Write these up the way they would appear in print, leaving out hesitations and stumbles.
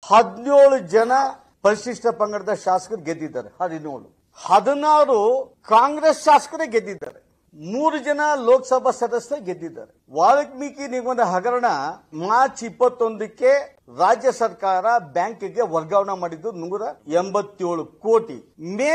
17 ಜನ ಪರಿಶಿಷ್ಟ ಪಂಗಡದ ಶಾಸಕರು ಗೆದ್ದಿದ್ದಾರೆ. 16 ಕಾಂಗ್ರೆಸ್ ಶಾಸಕರೇ ಗೆದ್ದಿದ್ದಾರೆ. 3 ಜನ ಲೋಕಸಭಾ ಸದಸ್ಯರು ಗೆದ್ದಿದ್ದಾರೆ. ವಾಲ್ಮೀಕಿ ನಿಗಮದ ಹಗರಣ ಮಾರ್ಚ್ 21ಕ್ಕೆ ರಾಜ್ಯ ಸರ್ಕಾರ ಬ್ಯಾಂಕಿಗೆ ವರ್ಗಾವಣೆ ಮಾಡಿದ್ದು 187 ಕೋಟಿ. ಮೇ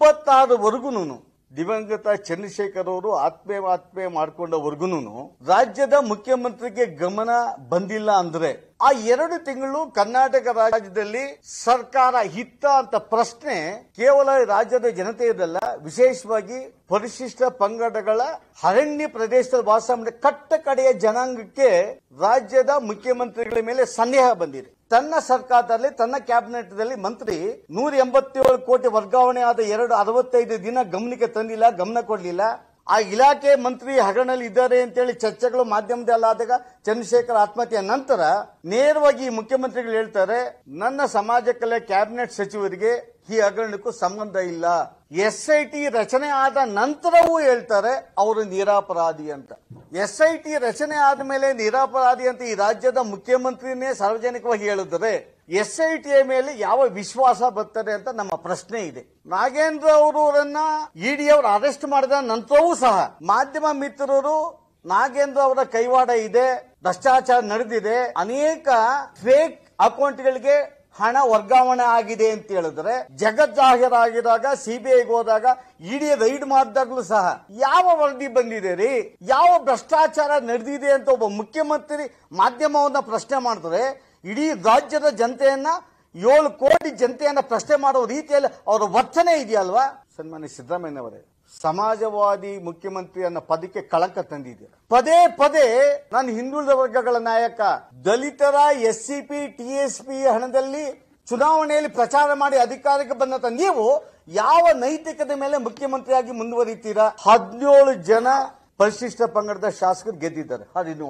26ವರೆಗೂ ದಿವಂಗತ ಚಂದ್ರಶೇಖರ್ ಅವರು ಆತ್ಮಹತ್ಯೆ ಮಾಡಿಕೊಂಡವರೆಗೂ ರಾಜ್ಯದ ಮುಖ್ಯಮಂತ್ರಿಗೆ ಗಮನ ಬಂದಿಲ್ಲ ಅಂದ್ರೆ ಆ 2 ತಿಂಗಳು ಕರ್ನಾಟಕ ರಾಜ್ಯದಲ್ಲಿ ಸರ್ಕಾರ ಹಿತ್ತ ಅಂತ ಪ್ರಶ್ನೆ ಕೇವಲ ರಾಜ್ಯದ ಜನತೆಯದಲ್ಲ, ವಿಶೇಷವಾಗಿ ಪರಿಶಿಷ್ಟ ಪಂಗಡಗಳ ಅರಣ್ಯ ಪ್ರದೇಶದಲ್ಲಿ ವಾಸ ಮಾಡಿದ ಕಟ್ಟ ಕಡೆಯ ಜನಾಂಗಕ್ಕೆ ರಾಜ್ಯದ ಮುಖ್ಯಮಂತ್ರಿಗಳ ಮೇಲೆ ಸಂದೇಹ ಬಂದಿದೆ. ತನ್ನ ಸರ್ಕಾರದಲ್ಲಿ ತನ್ನ ಕ್ಯಾಬಿನೆಟ್ನಲ್ಲಿ ಮಂತ್ರಿ 187 ಕೋಟಿ ವರ್ಗಾವಣೆ ಆದ 65 ದಿನ ಗಮನಕ್ಕೆ ತಂದಿಲ್ಲ, ಗಮನ ಕೊಡಲಿಲ್ಲ. ಆ ಇಲಾಖೆ ಮಂತ್ರಿ ಹಗರಣದಲ್ಲಿ ಇದ್ದಾರೆ ಅಂತೇಳಿ ಚರ್ಚೆಗಳು ಮಾಧ್ಯಮದಲ್ಲಿ ಆದಾಗ ಚಂದ್ರಶೇಖರ್ ಆತ್ಮಹತ್ಯೆ ನಂತರ ನೇರವಾಗಿ ಮುಖ್ಯಮಂತ್ರಿಗಳು ಹೇಳ್ತಾರೆ, ನನ್ನ ಸಮಾಜ ಕಲ್ಯಾಣ ಕ್ಯಾಬಿನೆಟ್ ಸಚಿವರಿಗೆ ಈ ಹಗರಣಕ್ಕೂ ಸಂಬಂಧ ಇಲ್ಲ. SIT ರಚನೆ ಆದ ನಂತರವೂ ಹೇಳ್ತಾರೆ ಅವರು ನಿರಪರಾಧಿ ಅಂತ. SIT ರಚನೆ ಆದ ಮೇಲೆ ನಿರಪರಾಧಿ ಅಂತ ಈ ರಾಜ್ಯದ ಮುಖ್ಯಮಂತ್ರಿನೇ ಸಾರ್ವಜನಿಕವಾಗಿ ಹೇಳಿದರೆ SIT ಮೇಲೆ ಯಾವ ವಿಶ್ವಾಸ ಬರ್ತದೆ ಅಂತ ನಮ್ಮ ಪ್ರಶ್ನೆ ಇದೆ. ನಾಗೇಂದ್ರ ಅವರನ್ನ ಇಡಿ ಅವರು ಅರೆಸ್ಟ್ ಮಾಡಿದ ನಂತರವೂ ಸಹ ಮಾಧ್ಯಮ ಮಿತ್ರರು ನಾಗೇಂದ್ರ ಅವರ ಕೈವಾಡ ಇದೆ, ಭ್ರಷ್ಟಾಚಾರ ನಡೆದಿದೆ, ಅನೇಕ ಫೇಕ್ ಅಕೌಂಟ್ಗಳಿಗೆ ಹಣ ವರ್ಗಾವಣೆ ಆಗಿದೆ ಅಂತ ಹೇಳಿದ್ರೆ ಜಗಜ್ಜಾಹೀರಾಗಿದ್ದಾಗ ಸಿಬಿಐಗೆ ಹೋದಾಗ ಇಡಿ ರೈಡ್ ಮಾಡಿದಾಗಲೂ ಸಹ ಯಾವ ವರದಿ ಬಂದಿದೆ ರೀ, ಯಾವ ಭ್ರಷ್ಟಾಚಾರ ನಡೆದಿದೆ ಅಂತ ಒಬ್ಬ ಮುಖ್ಯಮಂತ್ರಿ ಮಾಧ್ಯಮವನ್ನ ಪ್ರಶ್ನೆ ಮಾಡಿದ್ರೆ ಇಡೀ ರಾಜ್ಯದ ಜನತೆಯನ್ನ 7 ಕೋಟಿ ಜನತೆಯನ್ನ ಪ್ರಶ್ನೆ ಮಾಡುವ ರೀತಿಯಲ್ಲಿ ಅವರ ವರ್ತನೆ ಇದೆಯಲ್ವಾ? ಸನ್ಮಾನ್ಯ ಸಿದ್ದರಾಮಯ್ಯನವರೇ, ಸಮಾಜವಾದಿ ಮುಖ್ಯಮಂತ್ರಿ ಅನ್ನೋ ಪದಕ್ಕೆ ಕಳಂಕ ತಂದಿದ್ದೀರ. ಪದೇ ಪದೇ ನಾನು ಹಿಂದುಳಿದ ವರ್ಗಗಳ ನಾಯಕ, ದಲಿತರ SCP TSP ಹಣದಲ್ಲಿ ಚುನಾವಣೆಯಲ್ಲಿ ಪ್ರಚಾರ ಮಾಡಿ ಅಧಿಕಾರಕ್ಕೆ ಬಂದಂತ ನೀವು ಯಾವ ನೈತಿಕತೆ ಮೇಲೆ ಮುಖ್ಯಮಂತ್ರಿಯಾಗಿ ಮುಂದುವರಿತೀರಾ? 17 ಜನ ಪರಿಶಿಷ್ಟ ಪಂಗಡದ ಶಾಸಕರು ಗೆದ್ದಿದ್ದಾರೆ.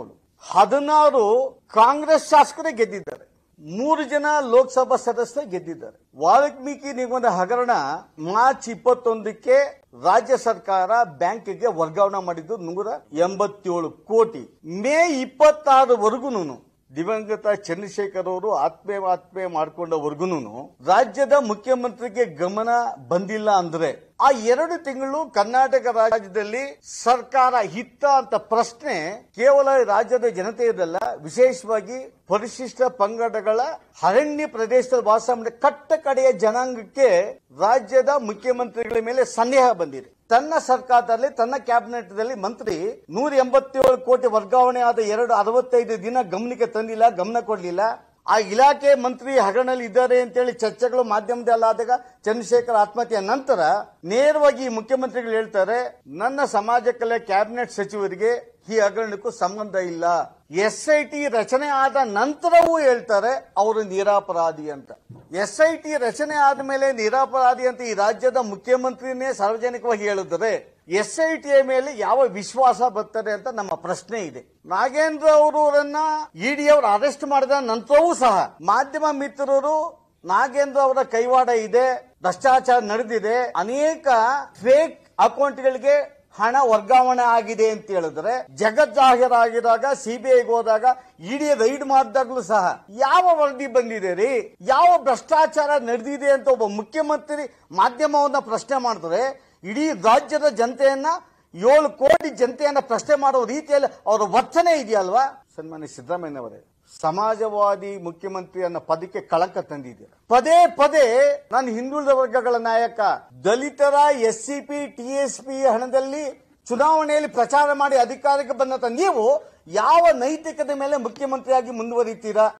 16 ಕಾಂಗ್ರೆಸ್ ಶಾಸಕರೇ ಗೆದ್ದಿದ್ದಾರೆ. 3 ಜನ ಲೋಕಸಭಾ ಸದಸ್ಯರು ಗೆದ್ದಿದ್ದಾರೆ. ವಾಲ್ಮೀಕಿ ನಿಗಮದ ಹಗರಣ ಮಾರ್ಚ್ 21ಕ್ಕೆ ರಾಜ್ಯ ಸರ್ಕಾರ ಬ್ಯಾಂಕಿಗೆ ವರ್ಗಾವಣೆ ಮಾಡಿದ್ದು 187 ಕೋಟಿ. ಮೇ 26ವರೆಗೂ ದಿವಂಗತ ಚಂದ್ರಶೇಖರ್ ಅವರು ಆತ್ಮಹತ್ಯೆ ಮಾಡಿಕೊಂಡವರೆಗೂ ರಾಜ್ಯದ ಮುಖ್ಯಮಂತ್ರಿಗೆ ಗಮನ ಬಂದಿಲ್ಲ ಅಂದ್ರೆ ಆ 2 ತಿಂಗಳು ಕರ್ನಾಟಕ ರಾಜ್ಯದಲ್ಲಿ ಸರ್ಕಾರ ಹಿತ್ತ ಅಂತ ಪ್ರಶ್ನೆ ಕೇವಲ ರಾಜ್ಯದ ಜನತೆಯದಲ್ಲ, ವಿಶೇಷವಾಗಿ ಪರಿಶಿಷ್ಟ ಪಂಗಡಗಳ ಅರಣ್ಯ ಪ್ರದೇಶದಲ್ಲಿ ವಾಸ ಮಾಡಿದ ಕಟ್ಟ ಕಡೆಯ ಜನಾಂಗಕ್ಕೆ ರಾಜ್ಯದ ಮುಖ್ಯಮಂತ್ರಿಗಳ ಮೇಲೆ ಸಂದೇಹ ಬಂದಿದೆ. ತನ್ನ ಸರ್ಕಾರದಲ್ಲಿ ತನ್ನ ಕ್ಯಾಬಿನೆಟ್ನಲ್ಲಿ ಮಂತ್ರಿ 187 ಕೋಟಿ ವರ್ಗಾವಣೆ ಆದ 65 ದಿನ ಗಮನಕ್ಕೆ ತಂದಿಲ್ಲ, ಗಮನ ಕೊಡಲಿಲ್ಲ. ಆ ಇಲಾಖೆ ಮಂತ್ರಿ ಹಗರಣದಲ್ಲಿ ಇದ್ದಾರೆ ಅಂತೇಳಿ ಚರ್ಚೆಗಳು ಮಾಧ್ಯಮದಲ್ಲಿ ಆದಾಗ ಚಂದ್ರಶೇಖರ್ ಆತ್ಮಹತ್ಯೆ ನಂತರ ನೇರವಾಗಿ ಮುಖ್ಯಮಂತ್ರಿಗಳು ಹೇಳ್ತಾರೆ, ನನ್ನ ಸಮಾಜ ಕಲ್ಯಾಣ ಕ್ಯಾಬಿನೆಟ್ ಸಚಿವರಿಗೆ ಈ ಹಗರಣಕ್ಕೂ ಸಂಬಂಧ ಇಲ್ಲ. SIT ರಚನೆ ಆದ ನಂತರವೂ ಹೇಳ್ತಾರೆ ಅವರು ನಿರಪರಾಧಿ ಅಂತ. SIT ರಚನೆ ಆದ ಮೇಲೆ ನಿರಪರಾಧಿ ಅಂತ ಈ ರಾಜ್ಯದ ಮುಖ್ಯಮಂತ್ರಿನೇ ಸಾರ್ವಜನಿಕವಾಗಿ ಹೇಳಿದರೆ SIT ಮೇಲೆ ಯಾವ ವಿಶ್ವಾಸ ಬರ್ತದೆ ಅಂತ ನಮ್ಮ ಪ್ರಶ್ನೆ ಇದೆ. ನಾಗೇಂದ್ರ ಅವರನ್ನ ಇಡಿ ಅವರು ಅರೆಸ್ಟ್ ಮಾಡಿದ ನಂತರವೂ ಸಹ ಮಾಧ್ಯಮ ಮಿತ್ರರು ನಾಗೇಂದ್ರ ಅವರ ಕೈವಾಡ ಇದೆ, ಭ್ರಷ್ಟಾಚಾರ ನಡೆದಿದೆ, ಅನೇಕ ಫೇಕ್ ಅಕೌಂಟ್ಗಳಿಗೆ ಹಣ ವರ್ಗಾವಣೆ ಆಗಿದೆ ಅಂತ ಹೇಳಿದ್ರೆ ಜಗಜ್ಜಾಹೀರಾಗಿದ್ದಾಗ ಸಿಬಿಐಗೆ ಹೋದಾಗ ಇಡಿ ರೈಡ್ ಮಾಡಿದಾಗಲೂ ಸಹ ಯಾವ ವರದಿ ಬಂದಿದೆ ರೀ, ಯಾವ ಭ್ರಷ್ಟಾಚಾರ ನಡೆದಿದೆ ಅಂತ ಒಬ್ಬ ಮುಖ್ಯಮಂತ್ರಿ ಮಾಧ್ಯಮವನ್ನ ಪ್ರಶ್ನೆ ಮಾಡಿದ್ರೆ ಇಡೀ ರಾಜ್ಯದ ಜನತೆಯನ್ನ 7 ಕೋಟಿ ಜನತೆಯನ್ನ ಪ್ರಶ್ನೆ ಮಾಡುವ ರೀತಿಯಲ್ಲಿ ಅವರ ವರ್ತನೆ ಇದೆಯಲ್ವಾ? ಸನ್ಮಾನ್ಯ ಸಿದ್ದರಾಮಯ್ಯನವರೇ, ಸಮಾಜವಾದಿ ಮುಖ್ಯಮಂತ್ರಿ ಅನ್ನೋ ಪದಕ್ಕೆ ಕಳಂಕ ತಂದಿದ್ದೀರ. ಪದೇ ಪದೇ ನಾನು ಹಿಂದುಳಿದ ವರ್ಗಗಳ ನಾಯಕ, ದಲಿತರ SCP TSP ಹಣದಲ್ಲಿ ಚುನಾವಣೆಯಲ್ಲಿ ಪ್ರಚಾರ ಮಾಡಿ ಅಧಿಕಾರಕ್ಕೆ ಬಂದಂತ ನೀವು ಯಾವ ನೈತಿಕತೆ ಮೇಲೆ ಮುಖ್ಯಮಂತ್ರಿಯಾಗಿ ಮುಂದುವರಿತೀರಾ?